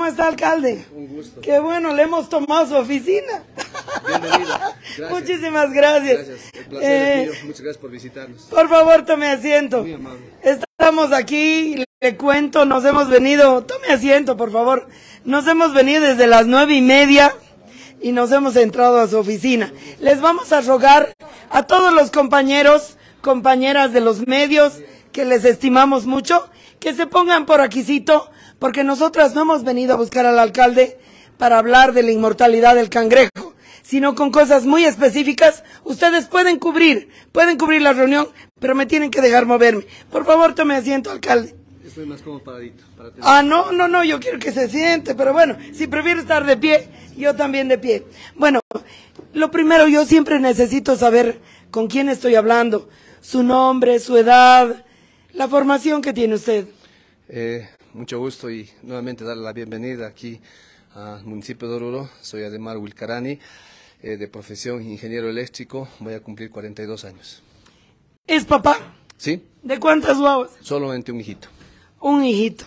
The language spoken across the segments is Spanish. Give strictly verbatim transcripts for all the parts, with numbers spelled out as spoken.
¿Cómo está, alcalde? Un gusto. Qué bueno, le hemos tomado su oficina. Bienvenida. Gracias. Muchísimas gracias. Gracias. El placer Eh, es mío. Muchas gracias por visitarnos. Por favor, tome asiento. Muy amable. Estamos aquí, le cuento, nos hemos venido, tome asiento, por favor. Nos hemos venido desde las nueve y media y nos hemos entrado a su oficina. Les vamos a rogar a todos los compañeros, compañeras de los medios, que les estimamos mucho, que se pongan por aquícito, porque nosotras no hemos venido a buscar al alcalde para hablar de la inmortalidad del cangrejo, sino con cosas muy específicas. Ustedes pueden cubrir, pueden cubrir la reunión, pero me tienen que dejar moverme. Por favor, tome asiento, alcalde. Estoy más como paradito. Para tener... Ah, no, no, no, yo quiero que se siente, pero bueno, si prefiere estar de pie, yo también de pie. Bueno, lo primero, yo siempre necesito saber con quién estoy hablando, su nombre, su edad, la formación que tiene usted. Eh, mucho gusto y nuevamente darle la bienvenida aquí al municipio de Oruro. Soy Ademar Wilcarani, eh, de profesión ingeniero eléctrico. Voy a cumplir cuarenta y dos años. ¿Es papá? ¿Sí? ¿De cuántas guaguas? Solamente un hijito. Un hijito.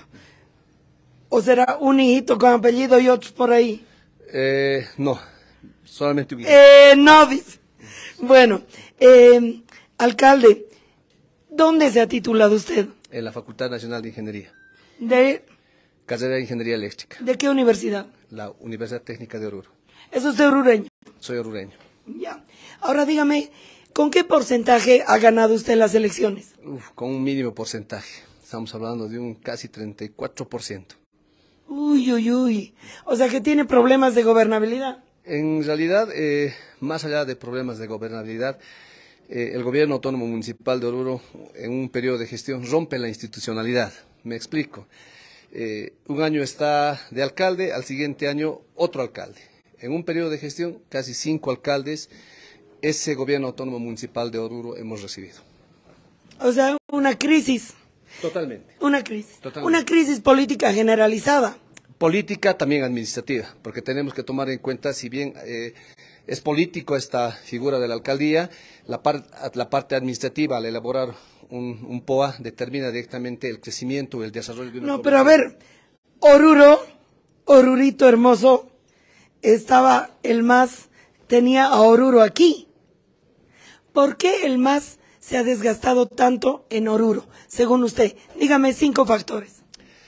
¿O será un hijito con apellido y otros por ahí? Eh, no, solamente un hijito. Eh, no, dice. Bueno, eh, alcalde, ¿dónde se ha titulado usted? En la Facultad Nacional de Ingeniería. ¿De, Carrera de Ingeniería Eléctrica. de qué universidad? La Universidad Técnica de Oruro. ¿Es usted orureño? Soy orureño. Ya. Ahora dígame, ¿con qué porcentaje ha ganado usted las elecciones? Uf, con un mínimo porcentaje. Estamos hablando de un casi treinta y cuatro por ciento. Uy, uy, uy. O sea que tiene problemas de gobernabilidad. En realidad, eh, más allá de problemas de gobernabilidad, eh, el gobierno autónomo municipal de Oruro, en un periodo de gestión, rompe la institucionalidad. Me explico. Eh, un año está de alcalde, al siguiente año otro alcalde. En un periodo de gestión, casi cinco alcaldes, ese gobierno autónomo municipal de Oruro hemos recibido. O sea, una crisis. Totalmente. Una crisis. Totalmente. Una crisis política generalizada. Política, también administrativa, porque tenemos que tomar en cuenta, si bien eh, es político esta figura de la alcaldía, la, par, la parte administrativa, al elaborar un, un P O A, determina directamente el crecimiento y el desarrollo de una No, pero a población. ver, Oruro, Orurito hermoso, estaba el M A S, tenía a Oruro aquí. ¿Por qué el M A S se ha desgastado tanto en Oruro, según usted? Dígame cinco factores.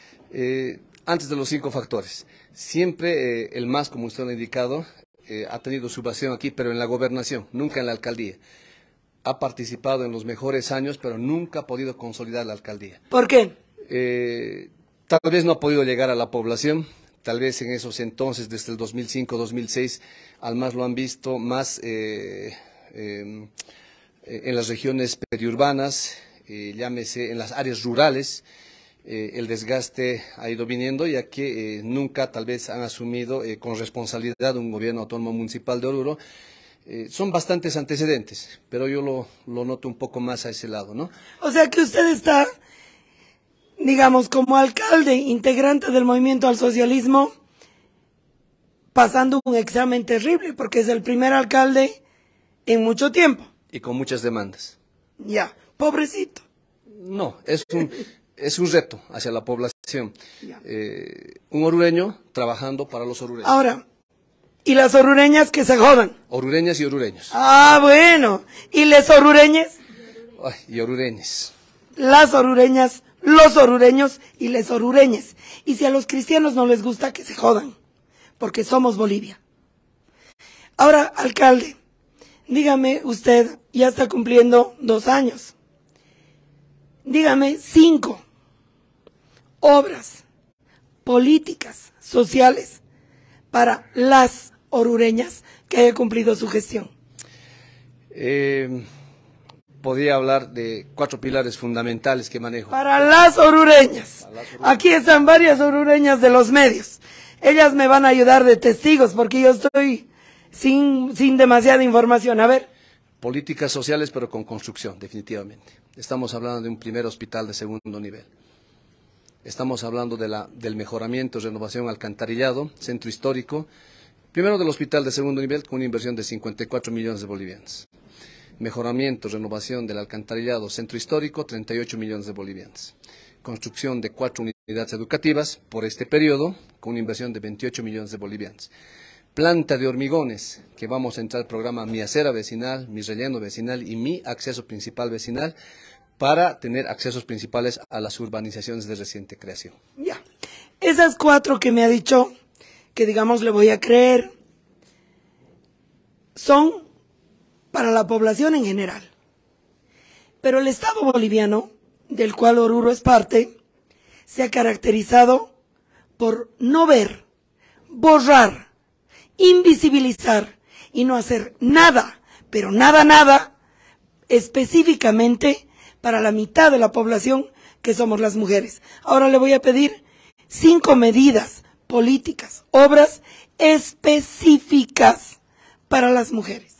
Eh, antes de los cinco factores, siempre eh, el M A S, como usted lo ha indicado, eh, ha tenido su base aquí, pero en la gobernación, nunca en la alcaldía. Ha participado en los mejores años, pero nunca ha podido consolidar la alcaldía. ¿Por qué? Eh, tal vez no ha podido llegar a la población, tal vez en esos entonces, desde el dos mil cinco, dos mil seis, al M A S lo han visto más eh, eh, en las regiones periurbanas, eh, llámese en las áreas rurales. Eh, el desgaste ha ido viniendo, ya que eh, nunca tal vez han asumido eh, con responsabilidad un gobierno autónomo municipal de Oruro. Eh, son bastantes antecedentes, pero yo lo, lo noto un poco más a ese lado, ¿no? O sea que usted está, digamos, como alcalde, integrante del movimiento al socialismo, pasando un examen terrible, porque es el primer alcalde en mucho tiempo. Y con muchas demandas. Ya, pobrecito. No, es un, es un reto hacia la población. Ya. Eh, un orureño trabajando para los orureños. Ahora, ¿y las orureñas que se jodan? Orureñas y orureños. Ah, bueno. ¿Y les orureñes? Ay, y orureñes. Las orureñas, los orureños y les orureñes. Y si a los cristianos no les gusta, que se jodan, porque somos Bolivia. Ahora, alcalde, dígame usted, ya está cumpliendo dos años. Dígame cinco obras políticas, sociales, para las orureñas que haya cumplido su gestión. Eh, podría hablar de cuatro pilares fundamentales que manejo. Para las orureñas. Para las orureñas. Aquí están varias orureñas de los medios. Ellas me van a ayudar de testigos porque yo estoy sin, sin demasiada información. A ver. Políticas sociales, pero con construcción, definitivamente. Estamos hablando de un primer hospital de segundo nivel. Estamos hablando de la, del mejoramiento, renovación, alcantarillado, centro histórico. Primero del hospital de segundo nivel con una inversión de cincuenta y cuatro millones de bolivianos. Mejoramiento, renovación del alcantarillado, centro histórico, treinta y ocho millones de bolivianos. Construcción de cuatro unidades unidades educativas por este periodo, con una inversión de veintiocho millones de bolivianos. Planta de hormigones, que vamos a entrar al programa Mi Acera Vecinal, Mi Relleno Vecinal y Mi Acceso Principal Vecinal, para tener accesos principales a las urbanizaciones de reciente creación. Ya, esas cuatro que me ha dicho, que digamos le voy a creer, son para la población en general. Pero el Estado boliviano, del cual Oruro es parte, se ha caracterizado por no ver, borrar, invisibilizar y no hacer nada, pero nada, nada, específicamente para la mitad de la población que somos las mujeres. Ahora le voy a pedir cinco medidas políticas, obras específicas para las mujeres.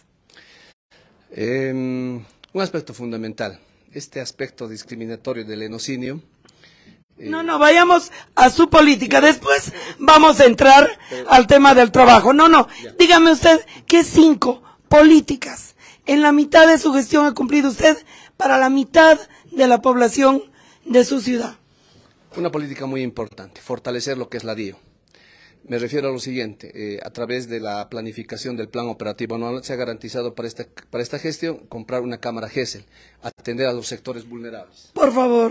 Eh, un aspecto fundamental, este aspecto discriminatorio del enocinio. Eh, no, no, vayamos a su política, después vamos a entrar pero, al tema del trabajo. No, no, ya. Dígame usted, ¿qué cinco políticas en la mitad de su gestión ha cumplido usted para la mitad de la población de su ciudad? Una política muy importante, fortalecer lo que es la D I O. Me refiero a lo siguiente, eh, a través de la planificación del plan operativo anual se ha garantizado para esta, para esta gestión comprar una cámara GESEL, atender a los sectores vulnerables. Por favor,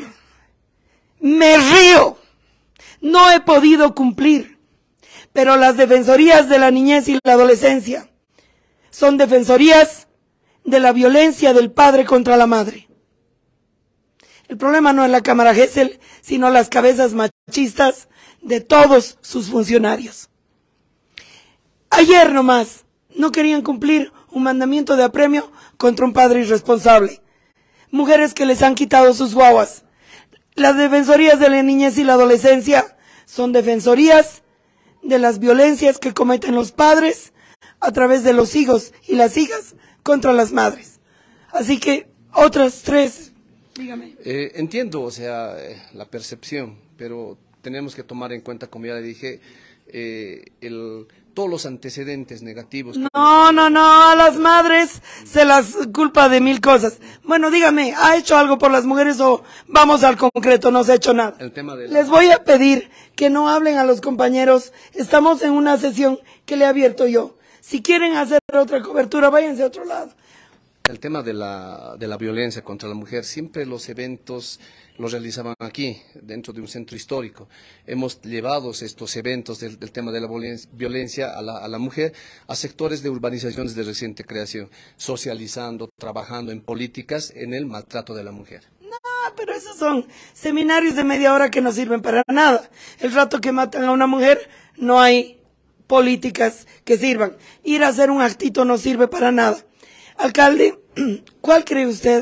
me río, no he podido cumplir, pero las defensorías de la niñez y la adolescencia son defensorías de la violencia del padre contra la madre. El problema no es la cámara GESEL, sino las cabezas machistas de todos sus funcionarios. Ayer nomás no querían cumplir un mandamiento de apremio contra un padre irresponsable. Mujeres que les han quitado sus guaguas. Las defensorías de la niñez y la adolescencia son defensorías de las violencias que cometen los padres a través de los hijos y las hijas contra las madres. Así que otras tres, dígame. Eh, entiendo, o sea, eh, la percepción, pero tenemos que tomar en cuenta, como ya le dije, eh, el, todos los antecedentes negativos. No, no, no, a las madres se las culpa de mil cosas. Bueno, dígame, ¿ha hecho algo por las mujeres o vamos al concreto? No se ha hecho nada. El tema de la... Les voy a pedir que no hablen a los compañeros. Estamos en una sesión que le he abierto yo. Si quieren hacer otra cobertura, váyanse a otro lado. El tema de la, de la violencia contra la mujer, siempre los eventos los realizaban aquí, dentro de un centro histórico. Hemos llevado estos eventos del, del tema de la violencia a la, a la mujer a sectores de urbanizaciones de reciente creación, socializando, trabajando en políticas en el maltrato de la mujer. No, pero esos son seminarios de media hora que no sirven para nada. El rato que matan a una mujer no hay políticas que sirvan. Ir a hacer un actito no sirve para nada. Alcalde, ¿cuál cree usted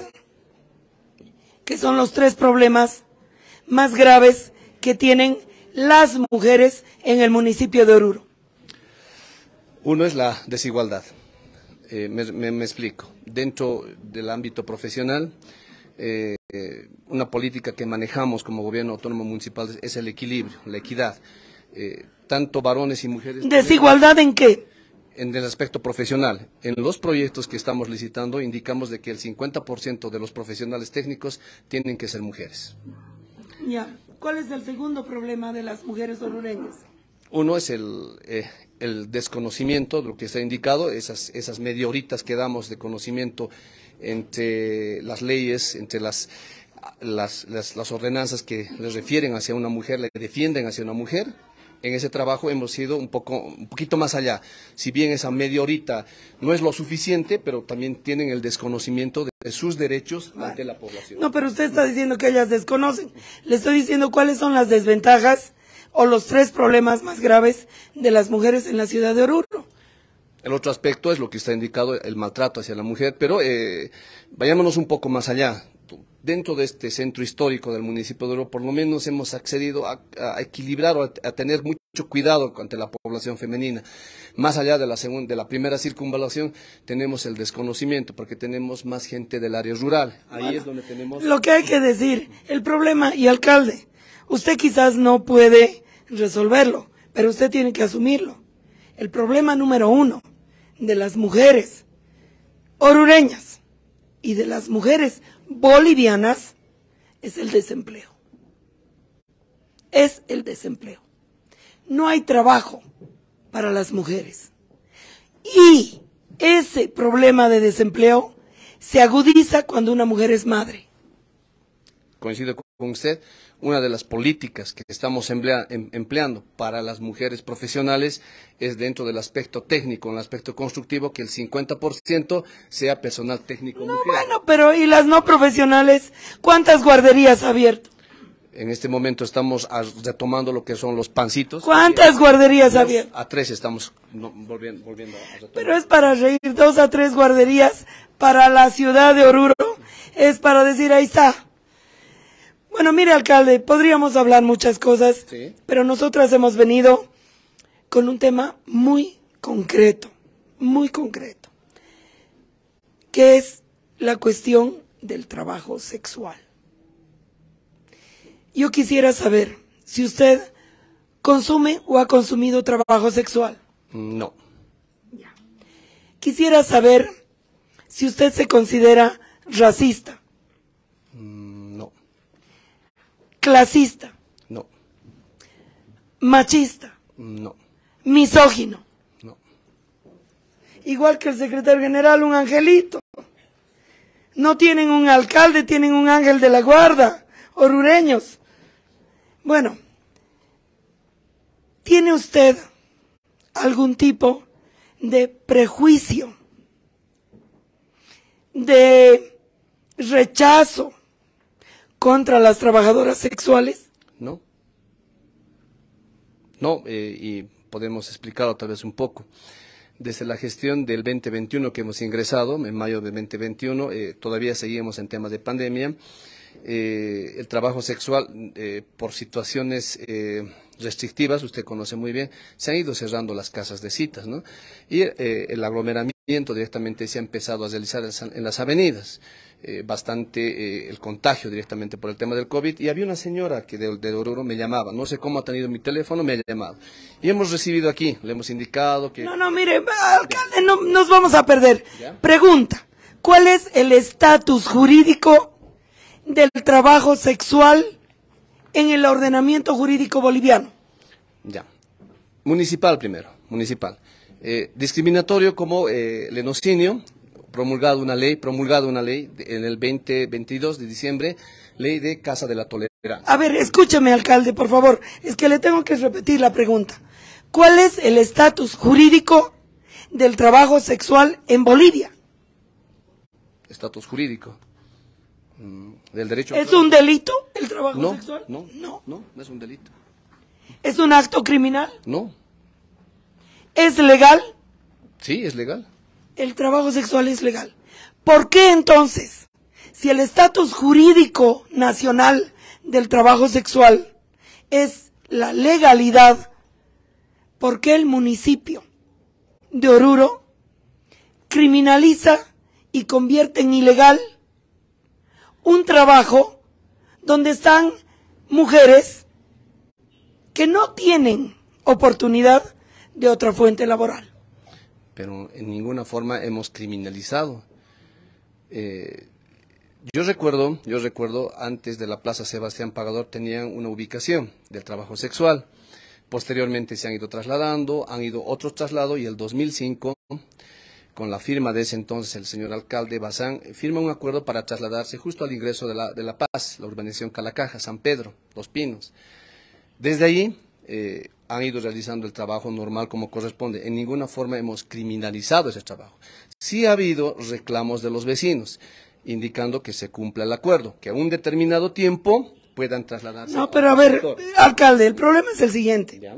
que son los tres problemas más graves que tienen las mujeres en el municipio de Oruro? Uno es la desigualdad. Eh, me, me, me explico. Dentro del ámbito profesional, eh, una política que manejamos como gobierno autónomo municipal es el equilibrio, la equidad. Eh, tanto varones y mujeres. ¿Desigualdad en qué? En el aspecto profesional, en los proyectos que estamos licitando indicamos de que el cincuenta por ciento de los profesionales técnicos tienen que ser mujeres. Ya. ¿Cuál es el segundo problema de las mujeres orureñas? Uno es el, eh, el desconocimiento de lo que está indicado, esas, esas media horitas que damos de conocimiento entre las leyes, entre las, las, las, las ordenanzas que les refieren hacia una mujer, le defienden hacia una mujer. En ese trabajo hemos ido un poco, un poquito más allá. Si bien esa media horita no es lo suficiente, pero también tienen el desconocimiento de sus derechos vale. ante la población. No, pero usted está diciendo que ellas desconocen. Le estoy diciendo cuáles son las desventajas o los tres problemas más graves de las mujeres en la ciudad de Oruro. El otro aspecto es lo que está indicado, el maltrato hacia la mujer, pero eh, vayámonos un poco más allá. Dentro de este centro histórico del municipio de Oruro, por lo menos hemos accedido a, a equilibrar o a, a tener mucho cuidado ante la población femenina. Más allá de la, segunda, de la primera circunvalación, tenemos el desconocimiento, porque tenemos más gente del área rural. Ahí bueno, es donde tenemos... Lo que hay que decir, el problema, y alcalde, usted quizás no puede resolverlo, pero usted tiene que asumirlo. El problema número uno de las mujeres orureñas y de las mujeres bolivianas es el desempleo. es el desempleo. No hay trabajo para las mujeres. Y ese problema de desempleo se agudiza cuando una mujer es madre. Coincido con usted, una de las políticas que estamos emplea, em, empleando para las mujeres profesionales es dentro del aspecto técnico, en el aspecto constructivo, que el cincuenta por ciento sea personal técnico No, mujer. bueno, pero ¿y las no profesionales? ¿Cuántas guarderías ha abierto? En este momento estamos a, retomando lo que son los pancitos. ¿Cuántas guarderías ha abierto? A tres estamos no, volviendo, volviendo a retomar. Pero es para reír, dos a tres guarderías para la ciudad de Oruro, es para decir, ahí está. Bueno, mire, alcalde, podríamos hablar muchas cosas, Sí. pero nosotras hemos venido con un tema muy concreto, muy concreto, que es la cuestión del trabajo sexual. Yo quisiera saber si usted consume o ha consumido trabajo sexual. No. Quisiera saber si usted se considera racista, No. clasista, No. machista, No. misógino. No. Igual que el secretario general, un angelito. No tienen un alcalde, tienen un ángel de la guarda, orureños. Bueno, ¿tiene usted algún tipo de prejuicio, de rechazo contra las trabajadoras sexuales? No. No, eh, y podemos explicarlo tal vez un poco. Desde la gestión del veinte veintiuno que hemos ingresado, en mayo del veinte veintiuno, eh, todavía seguimos en temas de pandemia. Eh, el trabajo sexual, eh, por situaciones eh, restrictivas, usted conoce muy bien, se han ido cerrando las casas de citas, ¿no? Y eh, el aglomeramiento directamente se ha empezado a realizar en las avenidas. Eh, bastante eh, el contagio directamente por el tema del COVID, y había una señora que de, de Oruro me llamaba, no sé cómo ha tenido mi teléfono, me ha llamado, y hemos recibido aquí, le hemos indicado que... No, no, mire, alcalde, no nos vamos a perder. ¿Ya? Pregunta, ¿cuál es el estatus jurídico del trabajo sexual en el ordenamiento jurídico boliviano? Ya, municipal primero, municipal. Eh, discriminatorio como eh, lenocinio, promulgado una ley, promulgado una ley en el veinte veintidós de diciembre, ley de Casa de la Tolerancia. A ver, escúcheme, alcalde, por favor, es que le tengo que repetir la pregunta. ¿Cuál es el estatus jurídico del trabajo sexual en Bolivia? Estatus jurídico. Mm, del derecho. ¿Es un delito el trabajo no, sexual? No, no, no, no es un delito. ¿Es un acto criminal? No, ¿Es legal? sí, es legal. El trabajo sexual es legal. ¿Por qué entonces, si el estatus jurídico nacional del trabajo sexual es la legalidad, por qué el municipio de Oruro criminaliza y convierte en ilegal un trabajo donde están mujeres que no tienen oportunidad de otra fuente laboral? Pero en ninguna forma hemos criminalizado. Eh, yo recuerdo, yo recuerdo, antes de la Plaza Sebastián Pagador tenían una ubicación del trabajo sexual. Posteriormente se han ido trasladando, han ido otros traslados, y el dos mil cinco, con la firma de ese entonces el señor alcalde Bazán, firma un acuerdo para trasladarse justo al ingreso de la, de la Paz, la urbanización Calacaja, San Pedro, Los Pinos. Desde ahí eh, han ido realizando el trabajo normal como corresponde. En ninguna forma hemos criminalizado ese trabajo. Sí ha habido reclamos de los vecinos, indicando que se cumpla el acuerdo, que a un determinado tiempo puedan trasladarse. No, pero a ver, alcalde, el problema es el siguiente. ¿Ya?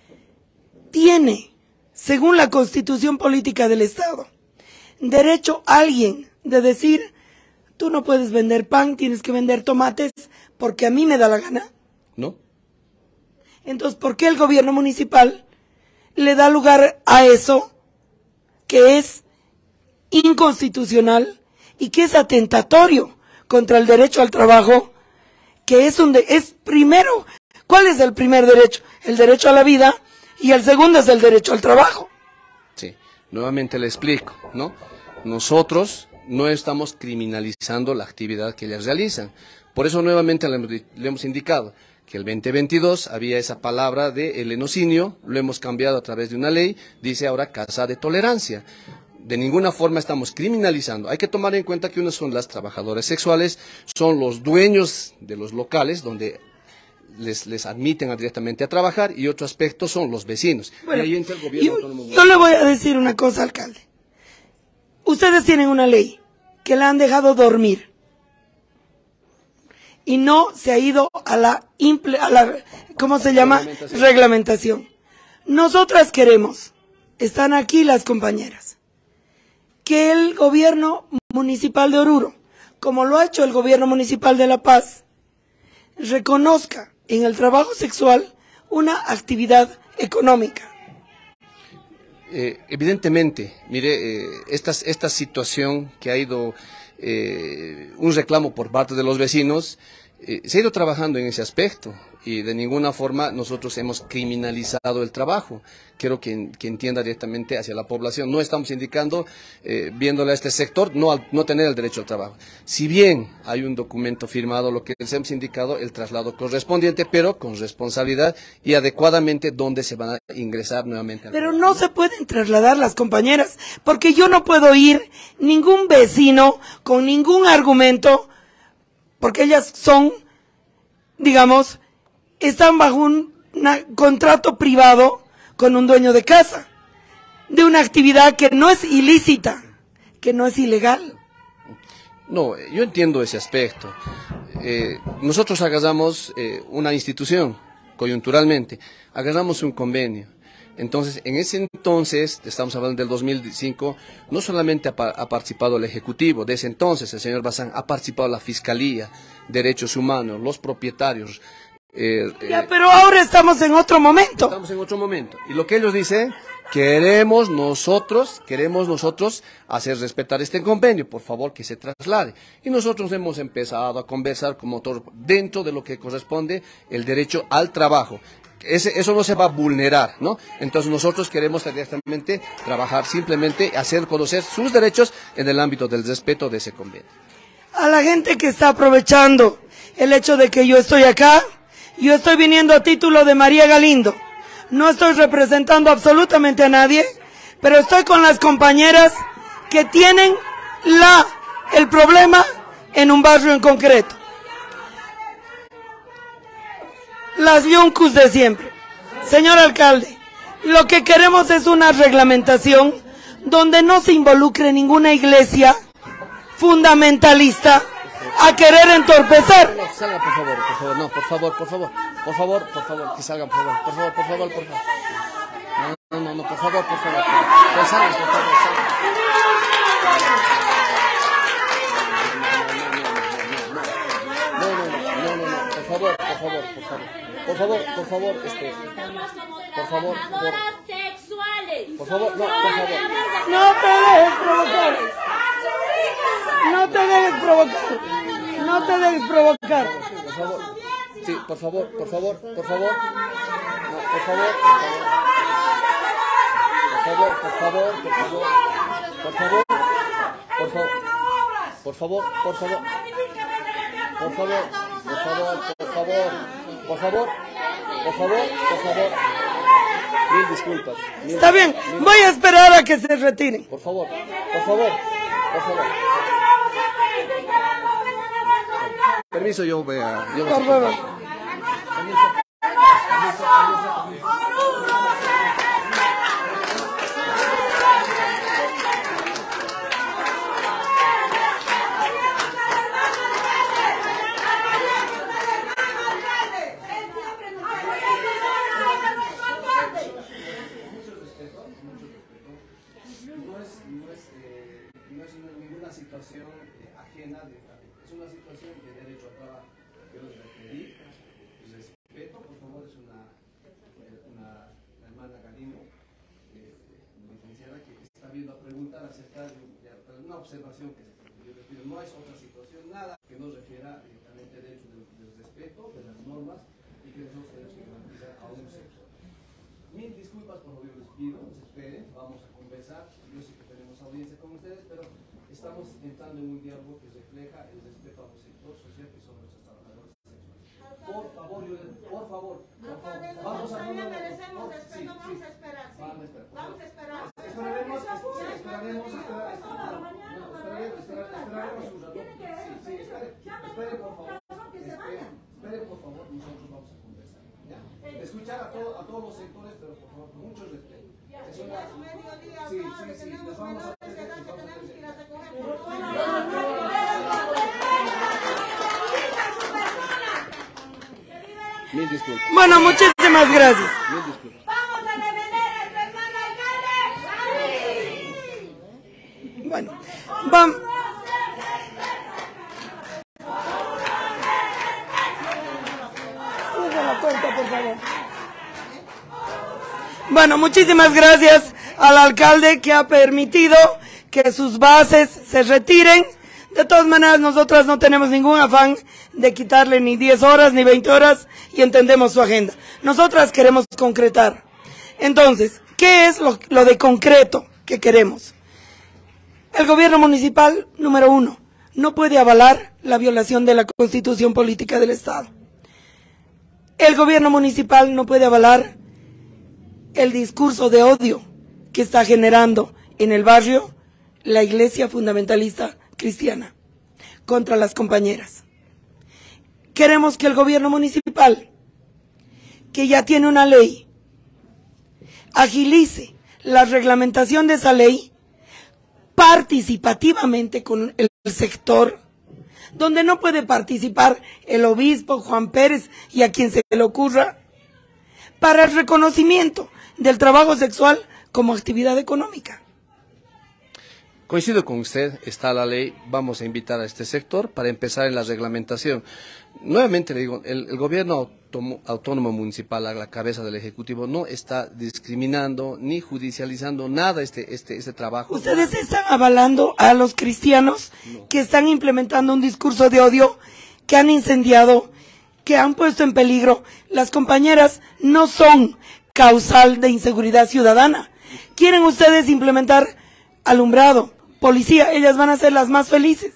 Tiene, según la Constitución Política del Estado, derecho alguien de decir, tú no puedes vender pan, tienes que vender tomates, porque a mí me da la gana. ¿No? Entonces, ¿por qué el gobierno municipal le da lugar a eso que es inconstitucional y que es atentatorio contra el derecho al trabajo, que es un de, es primero, ¿cuál es el primer derecho? El derecho a la vida, y el segundo es el derecho al trabajo. Sí, nuevamente le explico, ¿no? Nosotros no estamos criminalizando la actividad que ellas realizan. Por eso nuevamente le hemos, le hemos indicado, que el veinte veintidós había esa palabra de el lenocinio, lo hemos cambiado a través de una ley, dice ahora casa de tolerancia. De ninguna forma estamos criminalizando. Hay que tomar en cuenta que unas son las trabajadoras sexuales, son los dueños de los locales donde les, les admiten directamente a trabajar, y otro aspecto son los vecinos. Bueno, y ahí entra el gobierno yo, autónomo. yo le voy a decir una cosa, alcalde. Ustedes tienen una ley que la han dejado dormir y no se ha ido a la, a la ¿cómo se llama? Reglamentación. Reglamentación. Nosotras queremos, están aquí las compañeras, que el gobierno municipal de Oruro, como lo ha hecho el gobierno municipal de La Paz, reconozca en el trabajo sexual una actividad económica. Eh, evidentemente, mire, eh, esta, esta situación que ha ido, eh, un reclamo por parte de los vecinos, eh, se ha ido trabajando en ese aspecto, y de ninguna forma nosotros hemos criminalizado el trabajo. Quiero que, que entienda directamente hacia la población. No estamos indicando, eh, viéndole a este sector, no, al, no tener el derecho al trabajo. Si bien hay un documento firmado, lo que les hemos indicado, el traslado correspondiente, pero con responsabilidad y adecuadamente dónde se van a ingresar nuevamente. Pero no se pueden trasladar las compañeras, porque yo no puedo ir ningún vecino con ningún argumento, porque ellas son, digamos, están bajo un una, contrato privado con un dueño de casa, de una actividad que no es ilícita, que no es ilegal. No, yo entiendo ese aspecto. Eh, nosotros agarramos eh, una institución, coyunturalmente, agarramos un convenio. Entonces, en ese entonces, estamos hablando del dos mil cinco, no solamente ha, ha participado el Ejecutivo, de ese entonces el señor Bazán, ha participado la Fiscalía, Derechos Humanos, los propietarios. Eh, ya, eh, pero ahora estamos en otro momento. Estamos en otro momento. Y lo que ellos dicen, queremos nosotros, queremos nosotros hacer respetar este convenio, por favor que se traslade. Y nosotros hemos empezado a conversar como todo, dentro de lo que corresponde el derecho al trabajo. Ese, eso no se va a vulnerar, ¿no? Entonces nosotros queremos directamente trabajar, simplemente hacer conocer sus derechos en el ámbito del respeto de ese convenio. A la gente que está aprovechando el hecho de que yo estoy acá, yo estoy viniendo a título de María Galindo. No estoy representando absolutamente a nadie, pero estoy con las compañeras que tienen la, el problema en un barrio en concreto. Las yuncus de siempre. Señor alcalde, lo que queremos es una reglamentación donde no se involucre ninguna iglesia fundamentalista a querer entorpecer. No, salgan por favor, por favor, no, por favor, por favor, por favor, por favor, que salgan, por favor, por favor, por favor, por favor. No, no, no, por favor, por favor, por favor, salgan, por favor, salgan. No, no, no, no, no, por favor, por favor, por favor, por favor, por favor, este, por favor, por, por favor, no, por favor. No te dejes provocar. No te dejes provocar. No te dejes provocar. Por favor. Sí, por favor, por favor, por favor. No, por favor, por favor. Por favor, por favor, por favor. Por favor. Por favor. Por favor, por favor. Por favor, por favor, por favor. Por favor, por favor, por favor. Mil disculpas. Mil, Está bien, mil, voy a esperar a que se retiren. Por favor, por favor, por favor. Permiso, yo voy a... Yo Por favor. Situación eh, ajena, de, es una situación de derecho a trabajo. Yo les referí, respeto, por favor, es una, una, una hermana Galindo, eh, licenciada, que está viendo a preguntar acerca de, de, de una observación que se yo les pido, no es otra situación, nada que nos refiera directamente dentro del, del respeto, de las normas, y que nosotros tenemos que garantizar a un sexo. Mil disculpas, por favor, les pido, se esperen, vamos a conversar, yo sé que tenemos audiencia con ustedes, pero estamos entrando en un diálogo que refleja el respeto a los sectores sociales que son nuestros trabajadores sexuales. Por favor, yo les favor. Alcalde, Vamos a todavía no, no, merecemos no, respeto, sí, vamos sí. a esperar, sí. Vamos a esperar. Vamos a esperar. Esperaremos, Ya es esperaremos, mediodía, esperaremos, pues, toda la mañana, esperaremos, para ver, esperaremos, señora, esperaremos un rato. tiene que Sí, sí, ver, espere, ya me espere, dijo por favor. razón que se Espere, vayan. espere, por favor, nosotros vamos a conversar. ¿Ya? Escuchar a, todo, a todos los sectores, pero por favor, con mucho respeto. Ya Eso es ya- mediodía, Sí, alcalde, sí, sí, tenemos les vamos a menores de edad que vamos a tenemos que ir a recoger. Mil disculpas, Bueno, muchísimas gracias. mil disculpas. ¡Vamos a detener a este hermano alcalde! Bueno, vamos. Cierra la puerta, por favor. Bueno, muchísimas gracias al alcalde que ha permitido que sus bases se retiren. De todas maneras, nosotras no tenemos ningún afán de quitarle ni diez horas ni veinte horas y entendemos su agenda. Nosotras queremos concretar. Entonces, ¿qué es lo, lo de concreto que queremos? El gobierno municipal, número uno, no puede avalar la violación de la Constitución Política del Estado. El gobierno municipal no puede avalar el discurso de odio que está generando en el barrio la Iglesia Fundamentalista Cristiana contra las compañeras. Queremos que el gobierno municipal, que ya tiene una ley, agilice la reglamentación de esa ley participativamente con el sector, donde no puede participar el obispo Juan Pérez y a quien se le ocurra, para el reconocimiento del trabajo sexual como actividad económica. Coincido con usted, está la ley, vamos a invitar a este sector para empezar en la reglamentación. Nuevamente le digo, el, el gobierno autónomo, autónomo municipal a la cabeza del Ejecutivo no está discriminando ni judicializando nada este, este, este trabajo. ¿Ustedes están avalando a los cristianos no. que están implementando un discurso de odio, que han incendiado, que han puesto en peligro? Las compañeras no son causal de inseguridad ciudadana. ¿Quieren ustedes implementar alumbrado, policía? Ellas van a ser las más felices.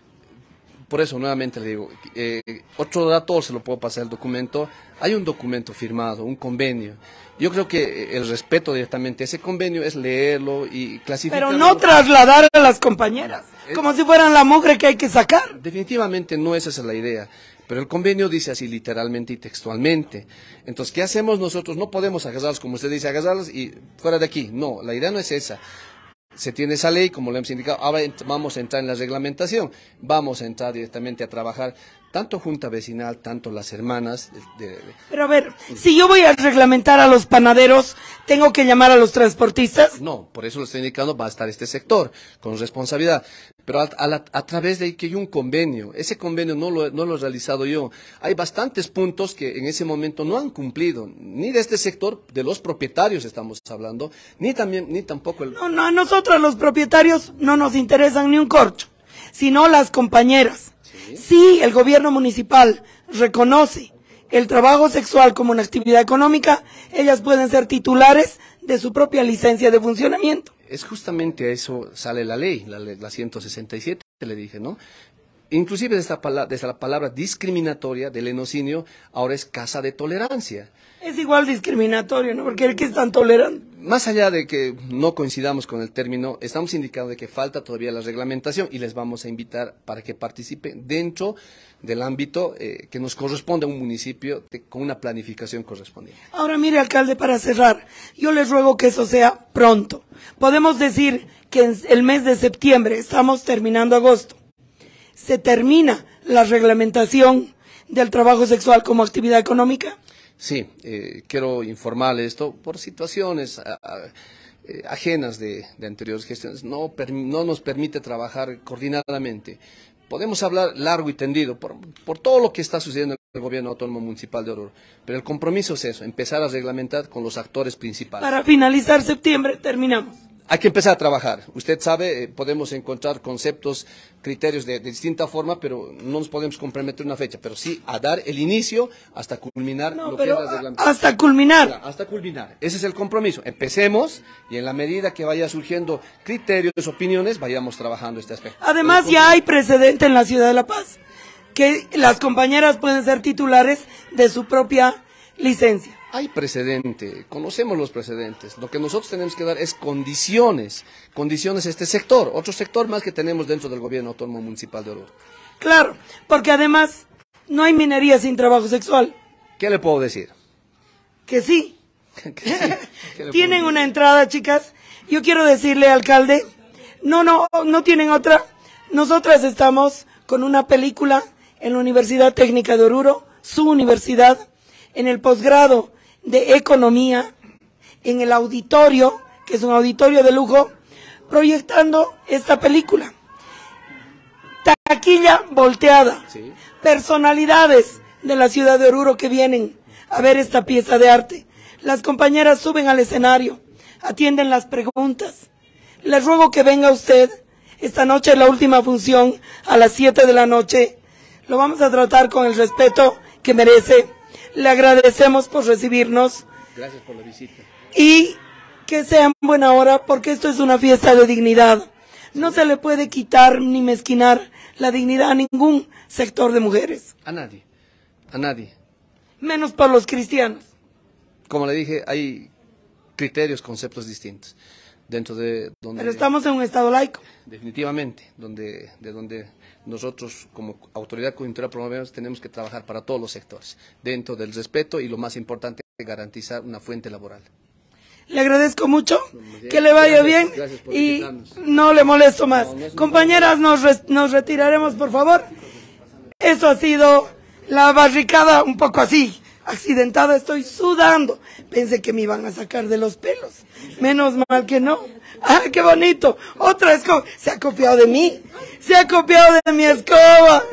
Por eso, nuevamente le digo, eh, otro dato, se lo puedo pasar el documento, hay un documento firmado, un convenio. Yo creo que el respeto directamente a ese convenio es leerlo y clasificarlo. Pero no trasladar a las compañeras, como si fueran la mugre que hay que sacar. Definitivamente no esa es la idea. Pero el convenio dice así literalmente y textualmente. Entonces, ¿qué hacemos nosotros? No podemos agarrarlos, como usted dice, agarrarlos y fuera de aquí. No, la idea no es esa. Se tiene esa ley, como lo hemos indicado, ahora vamos a entrar en la reglamentación, vamos a entrar directamente a trabajar, tanto junta vecinal, tanto las hermanas. De, de, Pero a ver, si yo voy a reglamentar a los panaderos, ¿tengo que llamar a los transportistas? No, por eso lo estoy indicando, va a estar este sector, con responsabilidad. Pero a, a, a través de que hay un convenio, ese convenio no lo, no lo he realizado yo. Hay bastantes puntos que en ese momento no han cumplido, ni de este sector, de los propietarios estamos hablando, ni también, ni tampoco el... No, no, a nosotros los propietarios no nos interesan ni un corcho, sino las compañeras. Sí, sí, el gobierno municipal reconoce el trabajo sexual como una actividad económica, ellas pueden ser titulares de su propia licencia de funcionamiento. Es justamente a eso sale la ley, la, la ciento sesenta y siete, le dije, ¿no? Inclusive desde, esta, desde la palabra discriminatoria del lenocinio, ahora es casa de tolerancia. Es igual discriminatorio, ¿no? Porque el que están tolerando. Más allá de que no coincidamos con el término, estamos indicando de que falta todavía la reglamentación y les vamos a invitar para que participen dentro del ámbito eh, que nos corresponde a un municipio de, con una planificación correspondiente. Ahora mire, alcalde, para cerrar, yo les ruego que eso sea pronto. Podemos decir que en el mes de septiembre, estamos terminando agosto, se termina la reglamentación del trabajo sexual como actividad económica. Sí, eh, quiero informarle esto por situaciones a, a, eh, ajenas de, de anteriores gestiones. No, per, no nos permite trabajar coordinadamente. Podemos hablar largo y tendido por, por todo lo que está sucediendo en el gobierno autónomo municipal de Oruro, pero el compromiso es eso, empezar a reglamentar con los actores principales. Para finalizar septiembre terminamos. Hay que empezar a trabajar. Usted sabe, eh, podemos encontrar conceptos, criterios de, de distinta forma, pero no nos podemos comprometer una fecha, pero sí a dar el inicio hasta culminar no, lo pero que es la reglamentación. Hasta culminar. Mira, hasta culminar. Ese es el compromiso. Empecemos y en la medida que vaya surgiendo criterios, opiniones, vayamos trabajando este aspecto. Además, ya hay precedente en la ciudad de La Paz, que las compañeras pueden ser titulares de su propia licencia. Hay precedente, conocemos los precedentes. Lo que nosotros tenemos que dar es condiciones, condiciones a este sector, otro sector más que tenemos dentro del gobierno autónomo municipal de Oruro. Claro, porque además no hay minería sin trabajo sexual. ¿Qué le puedo decir? Que sí. Que sí. ¿Qué le Tienen puedo una decir? entrada, chicas. Yo quiero decirle, alcalde, no, no, no tienen otra. Nosotras estamos con una película en la Universidad Técnica de Oruro, su universidad, en el posgrado de Economía, en el auditorio, que es un auditorio de lujo, proyectando esta película. Taquilla volteada. Sí. Personalidades de la ciudad de Oruro que vienen a ver esta pieza de arte. Las compañeras suben al escenario, atienden las preguntas. Les ruego que venga usted. Esta noche es la última función, a las siete de la noche. Lo vamos a tratar con el respeto que merece. Le agradecemos por recibirnos. Gracias por la visita. Y que sea en buena hora, porque esto es una fiesta de dignidad. No se le puede quitar ni mezquinar la dignidad a ningún sector de mujeres, A nadie, a nadie. menos por los cristianos. Como le dije, hay criterios, conceptos distintos. Dentro de donde... Pero estamos en un estado laico. Definitivamente, donde, de donde nosotros como autoridad coyuntural promovemos, tenemos que trabajar para todos los sectores, dentro del respeto y lo más importante, garantizar una fuente laboral. Le agradezco mucho, que le vaya Gracias, bien gracias por y invitarnos. no le molesto más. No, no es un Compañeras, nos, res- nos retiraremos, por favor. Eso ha sido la barricada un poco así, accidentada, estoy sudando. Pensé que me iban a sacar de los pelos. Menos mal que no. ¡Ah, qué bonito! Otra escoba. Se ha copiado de mí. Se ha copiado de mi escoba.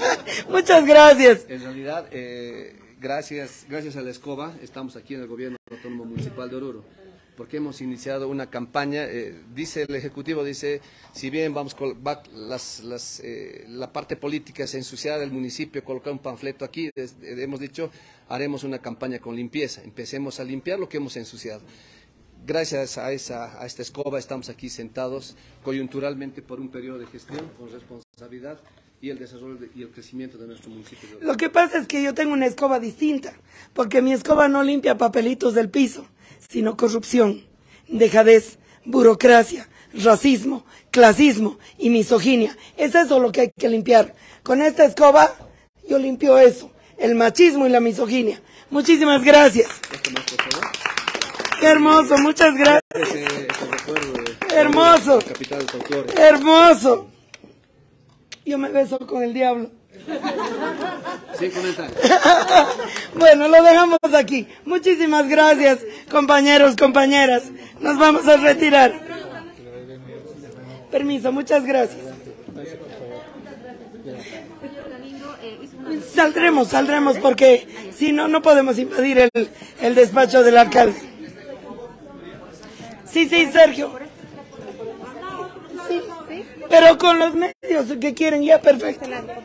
Muchas gracias. En realidad, eh, gracias, gracias a la escoba, estamos aquí en el gobierno autónomo municipal de Oruro, porque hemos iniciado una campaña, eh, dice el Ejecutivo, dice, si bien vamos con va, las, las, eh, la parte política es ensuciada del municipio, colocar un panfleto aquí, des, eh, hemos dicho, haremos una campaña con limpieza, empecemos a limpiar lo que hemos ensuciado. Gracias a, esa, a esta escoba estamos aquí sentados coyunturalmente por un periodo de gestión con responsabilidad y el desarrollo de- y el crecimiento de nuestro municipio de Oruro. Lo que pasa es que yo tengo una escoba distinta, porque mi escoba no limpia papelitos del piso, sino corrupción, dejadez, burocracia, racismo, clasismo y misoginia. Es eso lo que hay que limpiar. Con esta escoba yo limpio eso, el machismo y la misoginia. Muchísimas gracias. Esto más, por favor. Qué hermoso, muchas gracias. Ese, ese recuerdo de- Hermoso. de la capital del folclore. Hermoso. Yo me beso con el diablo. Sin comentarios. Bueno, lo dejamos aquí. Muchísimas gracias, compañeros, compañeras. Nos vamos a retirar. Permiso, muchas gracias. Saldremos, saldremos porque si no, no podemos invadir el, el despacho del alcalde. Sí, sí, Sergio. Sí, pero con los medios que quieren, ya perfecto.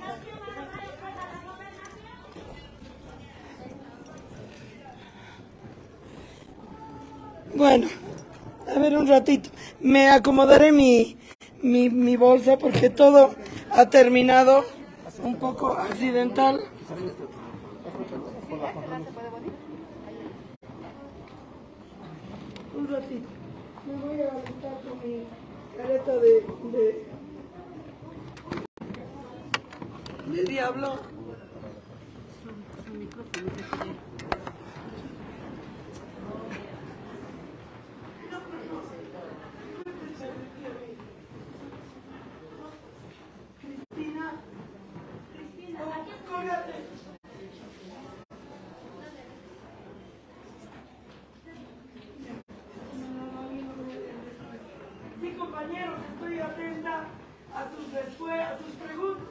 Bueno, a ver un ratito. Me acomodaré mi, mi, mi bolsa porque todo ha terminado un poco accidental. Un ratito. Me voy a alistar con mi careta de, de, de diablo. Cristina, Cristina, córrate. Sí, compañeros, estoy atenta a sus respuestas, a sus preguntas.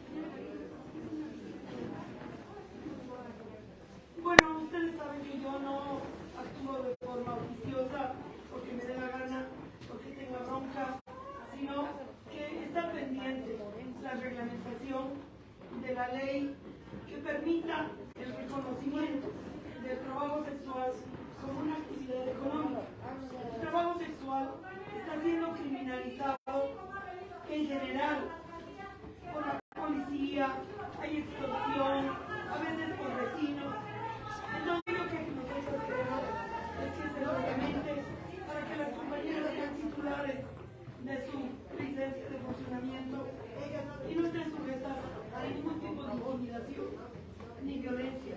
Bueno, ustedes saben que yo no actúo de forma oficiosa porque me dé la gana, porque tenga bronca, sino que está pendiente la reglamentación de la ley que permita el reconocimiento del trabajo sexual como una actividad económica. El trabajo sexual está siendo criminalizado en general por la policía, hay extorsión, a veces por vecinos. Entonces, intimidación, ni violencia.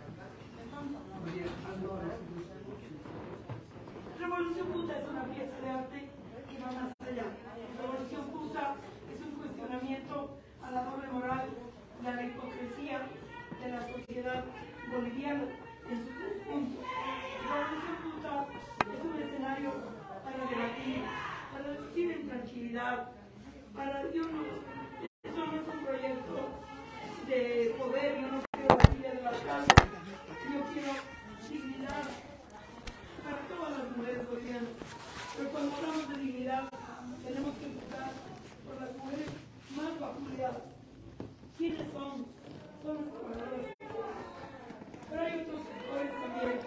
Revolución Puta es una pieza de arte que va más allá. Revolución Puta es un cuestionamiento a la doble moral y a la hipocresía de la sociedad boliviana en su conjunto. Revolución Puta es un escenario para debatir, para discutir en tranquilidad, para yo no, esto no es un proyecto de poder, yo no quiero la silla del alcalde, yo quiero dignidad para todas las mujeres bolivianas. Pero cuando hablamos de dignidad, tenemos que empezar por las mujeres más vapuleadas. ¿Quiénes son? Son las trabajadoras sexuales. Pero hay otros sectores también.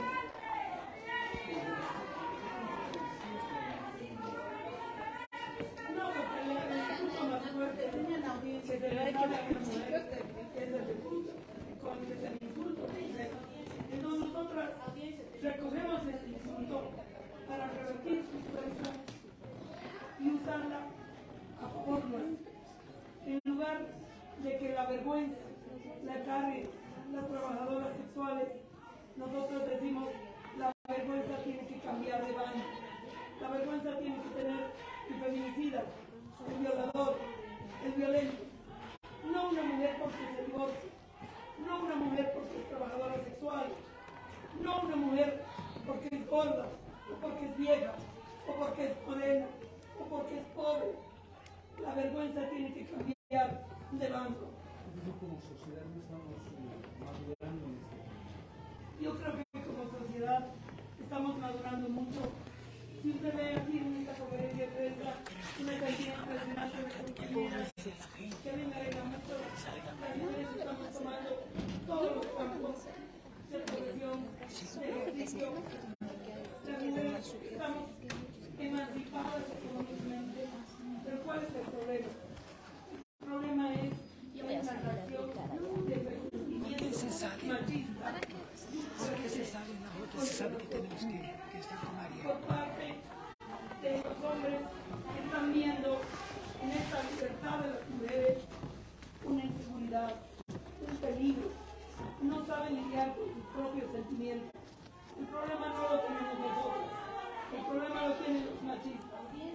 No, porque el punto más fuerte que se le da a la mujer es el de punto, con el que se le insulta. Entonces nosotras recogemos ese insulto para revertir su fuerza y usarla a favor nuestro. En lugar de que la vergüenza la carguen las trabajadoras sexuales, nosotros decimos la vergüenza tiene que cambiar de bando. La vergüenza tiene que tener el feminicida, el violador, el violento. No una mujer porque se divorcia, no una mujer porque es trabajadora sexual, no una mujer porque es gorda, o porque es vieja, o porque es morena, o porque es pobre. La vergüenza tiene que cambiar de bando. Como sociedad no estamos madurando en esto. Yo creo que como sociedad estamos madurando mucho. Si usted ve aquí en esta conferencia de prensa una cantidad impresionante de compañeras que a mí me alegra mucho, las mujeres estamos tomando todos los campos de profesión, de ejercicio. Las mujeres estamos emancipadas económicamente. Pero ¿cuál es el problema? El problema es que hay una reacción de resentimiento machista. Porque se sabe, nosotros se sabe que tenemos que, que estar con María. Por parte de los hombres que están viendo en esta libertad de las mujeres una inseguridad, un peligro. No saben lidiar con sus propios sentimientos. El problema no lo tenemos nosotros, el problema lo tienen los machistas.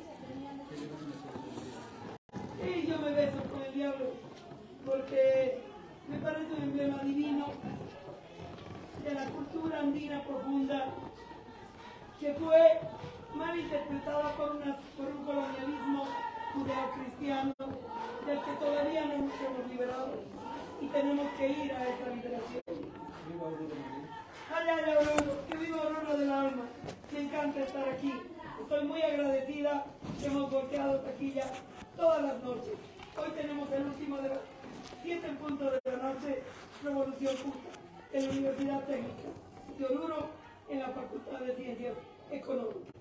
Y yo me beso con el diablo porque me parece un emblema divino de la cultura andina profunda que fue mal interpretada por, una, por un colonialismo judeocristiano del que todavía no nos hemos liberado y tenemos que ir a esa liberación. Ay, ay, Oruro, que viva Oruro del alma, me encanta estar aquí. Estoy muy agradecida que hemos volteado taquilla todas las noches. Hoy tenemos el último de las siete en punto de la noche, Revolución Puta, en la Universidad Técnica de Oruro, en la Facultad de Ciencias Económicas.